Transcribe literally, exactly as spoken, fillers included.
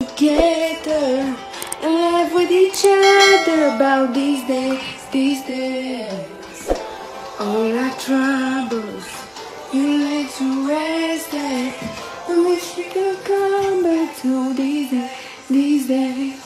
together and laugh with each other about these days, these days. All our troubles, you let to rest it. I wish we could come back to these days, these days.